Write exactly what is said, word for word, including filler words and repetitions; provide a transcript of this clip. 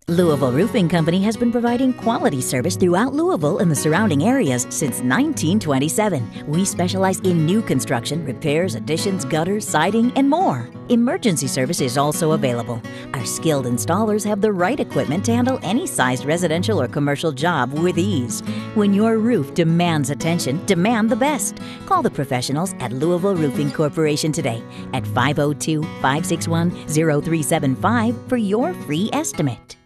Louisville Roofing Company has been providing quality service throughout Louisville and the surrounding areas since nineteen twenty-seven. We specialize in new construction, repairs, additions, gutters, siding, and more. Emergency service is also available. Our skilled installers have the right equipment to handle any sized residential or commercial job with ease. When your roof demands attention, demand the best. Call the professionals at Louisville Roofing Corporation today at five oh two, five six one, oh three seven five for your free estimate.